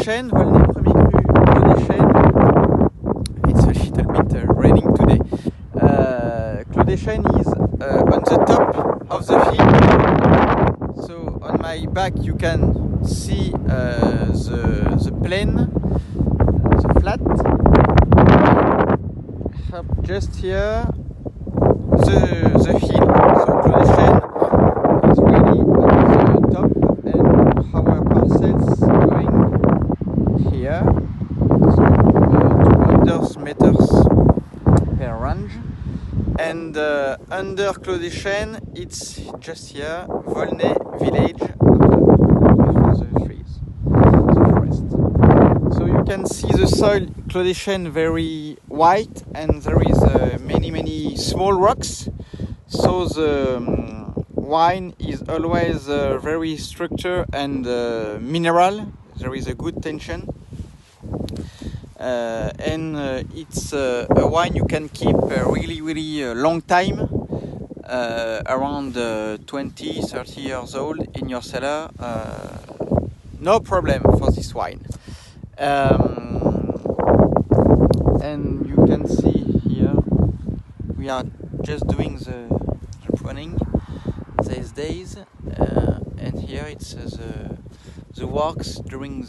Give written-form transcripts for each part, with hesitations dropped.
Chênes, Volnay premier cru Clos des Chênes. It's a little bit raining today. Clos des Chênes is on the top of the hill. So on my back you can see the plain, the flat. Up just here, the hill. So Clos des Chênes is really on the top, and our parcels going here. So 200 meters per range. And under Clos des Chênes, it's just here, Volnay village, before the trees, the forest. So you can see the soil, Clos des Chênes, very white, and there is many small rocks. So the wine is always very structured and mineral. There is a good tension. And it's a wine you can keep really long time, around 20-30 years old in your cellar. No problem for this wine. And you can see here we are just doing the pruning these days, and here it's the works during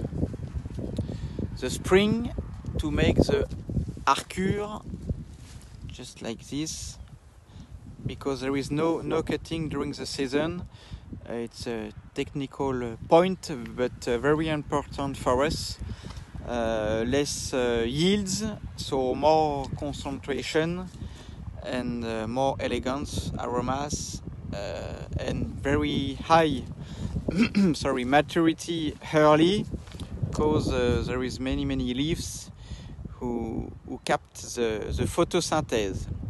the spring to make the harcure, just like this, because there is no cutting during the season. It's a technical point, but very important for us. Less yields, so more concentration and more elegance, aromas, and very high maturity early, because there is many leaves who kept the photosynthesis.